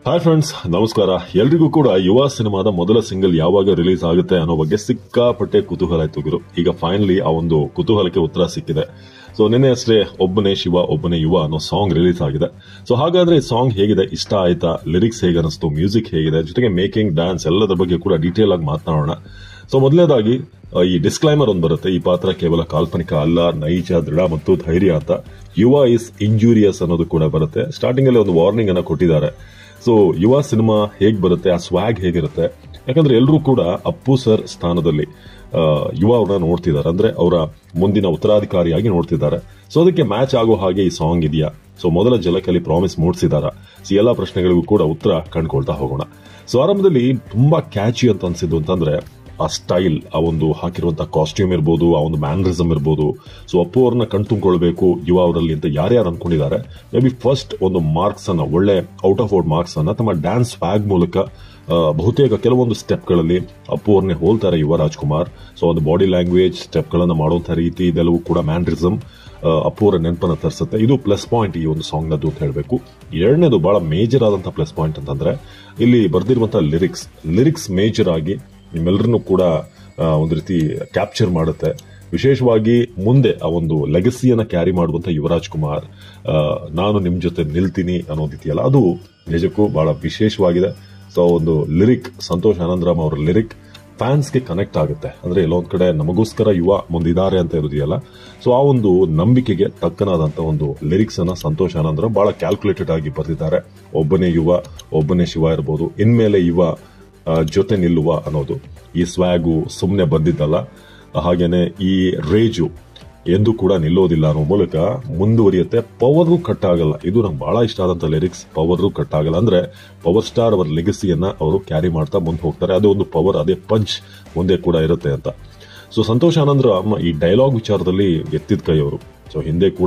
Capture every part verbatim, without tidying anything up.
Hi friends, ನಮಸ್ಕಾರ. ಎಲ್ರಿಗೂ ಕೂಡ ಯುವ ಸಿನಿಮಾದ ಮೊದಲ ಸಿಂಗಲ್ ಯಾವಾಗ ರಿಲೀಸ್ ಆಗುತ್ತೆ ಅನ್ನೋ ಬಗ್ಗೆ ಸಿಕ್ಕಾಪಟ್ಟೆ ಕುತೂಹಲ ಇತ್ತು ಗುರು. ಈಗ ಫೈನಲಿ ಆ ಒಂದು ಕುತೂಹಲಕ್ಕೆ ಉತ್ತರ ಸಿಕ್ಕಿದೆ. ಸೊ ನಿನ್ನೆ ಅಷ್ಟೇ ಒಬ್ಬನೇ ಶಿವ ಒಬ್ಬನೇ ಯುವ ಅನ್ನೋ ಸಾಂಗ್ ರಿಲೀಸ್ ಆಗಿದೆ. ಸೊ ಹಾಗಾದ್ರೆ ಈ ಸಾಂಗ್ ಹೇಗಿದೆ, ಇಷ್ಟ ಆಯ್ತಾ, ಲಿರಿಕ್ಸ್ ಹೇಗೆ ಅನಿಸ್ತು, ಮ್ಯೂಸಿಕ್ ಹೇಗಿದೆ, ಜೊತೆಗೆ ಮೇಕಿಂಗ್, ಡ್ಯಾನ್ಸ್ ಎಲ್ಲದರ ಬಗ್ಗೆ ಕೂಡ ಡೀಟೇಲ್ ಆಗಿ ಮಾತನಾಡೋಣ. ಸೊ ಮೊದಲನೇದಾಗಿ ಈ ಡಿಸ್ಕ್ಲೈಮರ್ ಒಂದು ಬರುತ್ತೆ. ಈ ಪಾತ್ರ ಕೇವಲ ಕಾಲ್ಪನಿಕ ಅಲ್ಲ, ನೈಜ, ದೃಢ ಮತ್ತು ಧೈರ್ಯ ಅಂತ. ಯುವ ಇಸ್ ಇಂಜೂರಿಯಸ್ ಅನ್ನೋದು ಕೂಡ ಬರುತ್ತೆ. ಸ್ಟಾರ್ಟಿಂಗ್ ಅಲ್ಲಿ ಒಂದು ವಾರ್ನಿಂಗ್ ಅನ್ನ ಕೊಟ್ಟಿದ್ದಾರೆ. ಸೊ ಯುವ ಸಿನಿಮಾ ಹೇಗ್ ಬರುತ್ತೆ, ಆ ಸ್ವ್ಯಾಗ್ ಹೇಗಿರುತ್ತೆ, ಯಾಕಂದ್ರೆ ಎಲ್ಲರೂ ಕೂಡ ಅಪ್ಪು ಸರ್ ಸ್ಥಾನದಲ್ಲಿ ಯುವ ಅವ್ರನ್ನ ನೋಡ್ತಿದ್ದಾರೆ, ಅಂದ್ರೆ ಅವರ ಮುಂದಿನ ಉತ್ತರಾಧಿಕಾರಿಯಾಗಿ ನೋಡ್ತಿದ್ದಾರೆ. ಸೊ ಅದಕ್ಕೆ ಮ್ಯಾಚ್ ಆಗೋ ಹಾಗೆ ಈ ಸಾಂಗ್ ಇದೆಯಾ, ಸೊ ಮೊದಲ ಜಲಕಲ್ಲಿ ಪ್ರಾಮಿಸ್ ಮೂಡಿಸಿದಾರ, ಸೊ ಎಲ್ಲಾ ಪ್ರಶ್ನೆಗಳಿಗೂ ಕೂಡ ಉತ್ತರ ಕಂಡುಕೊಳ್ತಾ ಹೋಗೋಣ. ಸೊ ಆರಂಭದಲ್ಲಿ ತುಂಬಾ ಕ್ಯಾಚಿ ಅಂತ ಅನ್ಸಿದ್ದು ಅಂತಂದ್ರೆ ಆ ಸ್ಟೈಲ್, ಆ ಒಂದು ಹಾಕಿರುವಂತಹ ಕಾಸ್ಟ್ಯೂಮ್ ಇರ್ಬೋದು, ಆ ಒಂದು ಮ್ಯಾನರಿಸಮ್ ಇರ್ಬೋದು. ಸೊ ಅಪ್ಪು ಅವ್ರನ್ನ ಕಣ್ತುಂಬಿಕೊಳ್ಬೇಕು ಯುವ ಅವರಲ್ಲಿ ಅಂತ ಯಾರ್ಯಾರು ಅನ್ಕೊಂಡಿದ್ದಾರೆ, ಮೇ ಬಿ ಫಸ್ಟ್ ಒಂದು ಮಾರ್ಕ್ಸ್ ಅನ್ನ, ಒಳ್ಳೆ ಔಟ್ ಆಫ್ ಔಟ್ ಮಾರ್ಕ್ಸ್ ಅನ್ನ ತಮ್ಮ ಡ್ಯಾನ್ಸ್ ಫ್ಯಾಗ್ ಮೂಲಕ ಬಹುತೇಕ ಕೆಲವೊಂದು ಸ್ಟೆಪ್ಗಳಲ್ಲಿ ಅಪ್ಪು ಅವ್ರನ್ನೇ ಹೋಲ್ತಾರೆ ಯುವ ರಾಜ್ಕುಮಾರ್. ಸೊ ಒಂದು ಬಾಡಿ ಲ್ಯಾಂಗ್ವೇಜ್, ಸ್ಟೆಪ್ಗಳನ್ನ ಮಾಡುವಂತಹ ರೀತಿ, ಇದೆಲ್ಲವೂ ಕೂಡ ಮ್ಯಾನರಿಸಮ್ ಅಪ್ಪು ಅವರ ನೆನಪನ್ನ ತರಿಸುತ್ತೆ. ಇದು ಪ್ಲಸ್ ಪಾಯಿಂಟ್ ಈ ಒಂದು ಸಾಂಗ್ ನದ್ದು ಅಂತ ಹೇಳಬೇಕು. ಎರಡನೇದು ಬಹಳ ಮೇಜರ್ ಆದಂತಹ ಪ್ಲಸ್ ಪಾಯಿಂಟ್ ಅಂತಂದ್ರೆ ಇಲ್ಲಿ ಬರ್ದಿರುವಂತಹ ಲಿರಿಕ್ಸ್ ಲಿರಿಕ್ಸ್ ಮೇಜರ್ ಆಗಿ ನಿಮ್ಮೆಲ್ಲರನ್ನು ಕೂಡ ಒಂದು ರೀತಿ ಕ್ಯಾಪ್ಚರ್ ಮಾಡುತ್ತೆ. ವಿಶೇಷವಾಗಿ ಮುಂದೆ ಆ ಒಂದು ಲೆಗಸಿಯನ್ನ ಕ್ಯಾರಿ ಮಾಡುವಂತ ಯುವರಾಜ್ ಕುಮಾರ್, ನಾನು ನಿಮ್ ಜೊತೆ ನಿಲ್ತೀನಿ ಅನ್ನೋದಿದೆಯಲ್ಲ, ಅದು ನಿಜಕ್ಕೂ ಬಹಳ ವಿಶೇಷವಾಗಿದೆ. ಸೊ ಒಂದು ಲಿರಿಕ್, ಸಂತೋಷ್ ಆನಂದರಾಮ್ ಅವರ ಲಿರಿಕ್ ಫ್ಯಾನ್ಸ್ಗೆ ಕನೆಕ್ಟ್ ಆಗುತ್ತೆ. ಅಂದ್ರೆ ಎಲ್ಲೊಂದ್ ಕಡೆ ನಮಗೋಸ್ಕರ ಯುವ ಮುಂದಿದ್ದಾರೆ ಅಂತ ಇರೋದಿಯಲ್ಲ, ಸೊ ಆ ಒಂದು ನಂಬಿಕೆಗೆ ತಕ್ಕನಾದಂತ ಒಂದು ಲಿರಿಕ್ಸ್ ಅನ್ನ ಸಂತೋಷ್ ಆನಂದರಾಮ್ ಬಹಳ ಕ್ಯಾಲ್ಕುಲೇಟೆಡ್ ಆಗಿ ಬರೆದಿದ್ದಾರೆ. ಒಬ್ಬನೇ ಯುವ ಒಬ್ಬನೇ ಶಿವ ಇರ್ಬೋದು, ಇನ್ಮೇಲೆ ಯುವ ಜೊತೆ ನಿಲ್ಲುವ ಅನ್ನೋದು ಈ ಸ್ವ್ಯಾಗು ಸುಮ್ಮನೆ ಬಂದಿದ್ದಲ್ಲ. ಹಾಗೇನೆ ಈ ರೇಜು ಎಂದು ಕೂಡ ನಿಲ್ಲೋದಿಲ್ಲ ಅನ್ನೋ ಮೂಲಕ ಮುಂದುವರಿಯುತ್ತೆ. ಪವರ್ಗೂ ಕಟ್ ಆಗಲ್ಲ. ಇದು ನಂಗೆ ಬಹಳ ಇಷ್ಟ ಆದಂತ ಲಿರಿಕ್ಸ್. ಪವರ್ಗೂ ಕಟ್ ಆಗಲ್ಲ, ಅಂದ್ರೆ ಪವರ್ ಸ್ಟಾರ್ ಅವರ ಲೆಗಸಿಯನ್ನ ಅವರು ಕ್ಯಾರಿ ಮಾಡ್ತಾ ಮುಂದೆ ಹೋಗ್ತಾರೆ. ಅದೇ ಒಂದು ಪವರ್, ಅದೇ ಪಂಚ್ ಮುಂದೆ ಕೂಡ ಇರುತ್ತೆ ಅಂತ. ಸೊ ಸಂತೋಷ್ ಆನಂದರಾಮ್ ಈ ಡೈಲಾಗ್ ವಿಚಾರದಲ್ಲಿ ಎತ್ತಿದ ಕೈ ಅವರು. ಸೊ ಹಿಂದೆ ಕೂಡ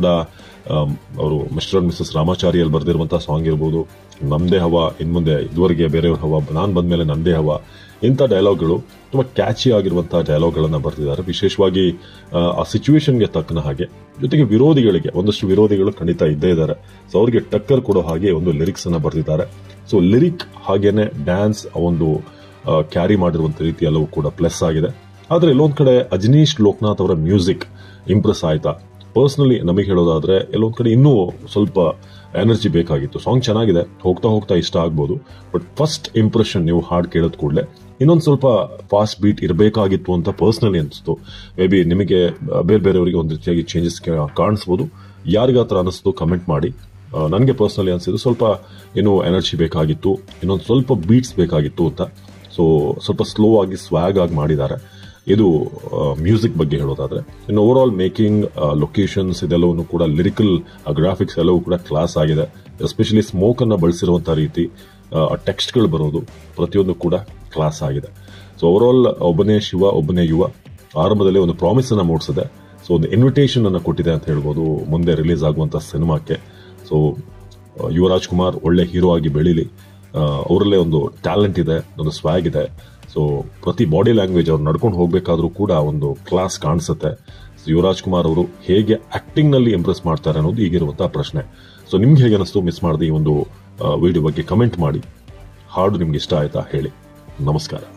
ಅವರು ಮಿಸ್ಟರ್ ಅಂಡ್ ಮಿಸಸ್ ರಾಮಾಚಾರಿಯಲ್ಲಿ ಬರೆದಿರುವಂತಹ ಸಾಂಗ್ ಇರ್ಬೋದು, ನಮ್ದೇ ಹವಾ, ಇನ್ಮುಂದೆ ಇದುವರೆಗೆ ಬೇರೆಯವ್ರ ಹವಾ, ನಾನ್ ಬಂದ್ಮೇಲೆ ನಂದೇ ಹವಾ, ಇಂಥ ಡೈಲಾಗ್ಗಳು ತುಂಬಾ ಕ್ಯಾಚಿ ಆಗಿರುವಂತಹ ಡೈಲಾಗ್ಗಳನ್ನ ಬರೆದಿದ್ದಾರೆ. ವಿಶೇಷವಾಗಿ ಆ ಸಿಚುವೇಶನ್ಗೆ ತಕ್ಕನ ಹಾಗೆ, ಜೊತೆಗೆ ವಿರೋಧಿಗಳಿಗೆ, ಒಂದಷ್ಟು ವಿರೋಧಿಗಳು ಖಂಡಿತ ಇದ್ದೇ ಇದ್ದಾರೆ, ಸೊ ಅವರಿಗೆ ಟಕ್ಕರ್ ಕೊಡೋ ಹಾಗೆ ಒಂದು ಲಿರಿಕ್ಸ್ ಅನ್ನ ಬರೆದಿದ್ದಾರೆ. ಸೊ ಲಿರಿಕ್ ಹಾಗೇನೆ ಡ್ಯಾನ್ಸ್, ಒಂದು ಕ್ಯಾರಿ ಮಾಡಿರುವಂತ ರೀತಿ ಎಲ್ಲವೂ ಕೂಡ ಪ್ಲಸ್ ಆಗಿದೆ. ಆದ್ರೆ ಎಲ್ಲೊಂದ್ ಕಡೆ ಅಜನೀಶ್ ಲೋಕನಾಥ್ ಅವರ ಮ್ಯೂಸಿಕ್ ಇಂಪ್ರೆಸ್ ಆಯ್ತಾ? ಪರ್ಸನಲಿ ನಮಗೆ ಹೇಳೋದಾದ್ರೆ ಎಲ್ಲೊಂದ್ ಕಡೆ ಇನ್ನೂ ಸ್ವಲ್ಪ ಎನರ್ಜಿ ಬೇಕಾಗಿತ್ತು. ಸಾಂಗ್ ಚೆನ್ನಾಗಿದೆ, ಹೋಗ್ತಾ ಹೋಗ್ತಾ ಇಷ್ಟ ಆಗ್ಬೋದು, ಬಟ್ ಫಸ್ಟ್ ಇಂಪ್ರೆಷನ್ ನೀವು ಹಾಡ್ ಕೇಳೋದ್ ಕೂಡಲೇ ಇನ್ನೊಂದು ಸ್ವಲ್ಪ ಫಾಸ್ಟ್ ಬೀಟ್ ಇರಬೇಕಾಗಿತ್ತು ಅಂತ ಪರ್ಸನಲಿ ಅನಿಸ್ತು. ಮೇ ಬಿ ನಿಮಗೆ ಬೇರೆ ಬೇರೆಯವರಿಗೆ ಒಂದು ರೀತಿಯಾಗಿ ಚೇಂಜಸ್ ಕಾಣಿಸ್ಬೋದು. ಯಾರಿಗ ಹತ್ರ ಅನಿಸ್ತು ಕಮೆಂಟ್ ಮಾಡಿ. ನನಗೆ ಪರ್ಸನಲಿ ಅನಿಸಿದ್ದು ಸ್ವಲ್ಪ ಇನ್ನೂ ಎನರ್ಜಿ ಬೇಕಾಗಿತ್ತು, ಇನ್ನೊಂದು ಸ್ವಲ್ಪ ಬೀಟ್ಸ್ ಬೇಕಾಗಿತ್ತು ಅಂತ. ಸೊ ಸ್ವಲ್ಪ ಸ್ಲೋ ಆಗಿ ಸ್ವ್ಯಾಗ್ ಆಗಿ ಮಾಡಿದ್ದಾರೆ. ಇದು ಮ್ಯೂಸಿಕ್ ಬಗ್ಗೆ ಹೇಳೋದಾದ್ರೆ. ಇನ್ನು ಓವರ್ ಆಲ್ ಮೇಕಿಂಗ್, ಲೊಕೇಶನ್ಸ್, ಇದೆಲ್ಲವನ್ನು ಕೂಡ, ಲಿರಿಕಲ್ ಗ್ರಾಫಿಕ್ಸ್ ಎಲ್ಲವೂ ಕೂಡ ಕ್ಲಾಸ್ ಆಗಿದೆ. ಎಸ್ಪೆಷಲಿ ಸ್ಮೋಕ್ ಅನ್ನ ಬಳಸಿರುವಂತಹ ರೀತಿ, ಟೆಕ್ಸ್ಟ್ಗಳು ಬರೋದು, ಪ್ರತಿಯೊಂದು ಕೂಡ ಕ್ಲಾಸ್ ಆಗಿದೆ. ಸೊ ಓವರ್ ಆಲ್ ಒಬ್ಬನೇ ಶಿವ ಒಬ್ಬನೇ ಯುವ ಆರಂಭದಲ್ಲಿ ಒಂದು ಪ್ರಾಮಿಸ್ ಅನ್ನ ಮೂಡಿಸಿದೆ. ಸೊ ಒಂದು ಇನ್ವಿಟೇಷನ್ ಅನ್ನ ಕೊಟ್ಟಿದೆ ಅಂತ ಹೇಳ್ಬೋದು ಮುಂದೆ ರಿಲೀಸ್ ಆಗುವಂತಹ ಸಿನಿಮಾಕ್ಕೆ. ಸೊ ಯುವರಾಜ್ ಕುಮಾರ್ ಒಳ್ಳೆ ಹೀರೋ ಆಗಿ ಬೆಳೀಲಿ. ಅವರಲ್ಲೇ ಒಂದು ಟ್ಯಾಲೆಂಟ್ ಇದೆ, ಒಂದು ಸ್ವ್ಯಾಗ್ ಇದೆ. ಸೊ ಪ್ರತಿ ಬಾಡಿ ಲ್ಯಾಂಗ್ವೇಜ್ ಅವ್ರು ನಡ್ಕೊಂಡು ಹೋಗ್ಬೇಕಾದ್ರೂ ಕೂಡ ಒಂದು ಕ್ಲಾಸ್ ಕಾಣಿಸುತ್ತೆ. ಯುವರಾಜ್ ಕುಮಾರ್ ಅವರು ಹೇಗೆ ಆಕ್ಟಿಂಗ್ ನಲ್ಲಿ ಇಂಪ್ರೆಸ್ ಮಾಡ್ತಾರೆ ಅನ್ನೋದು ಈಗಿರುವಂತಹ ಪ್ರಶ್ನೆ. ಸೊ ನಿಮ್ಗೆ ಹೇಗೆ ಅನಿಸ್ತು? ಮಿಸ್ ಮಾಡದೆ ಈ ಒಂದು ವಿಡಿಯೋ ಬಗ್ಗೆ ಕಮೆಂಟ್ ಮಾಡಿ. ಹಾಡು ನಿಮ್ಗೆ ಇಷ್ಟ ಆಯ್ತಾ ಹೇಳಿ. ನಮಸ್ಕಾರ.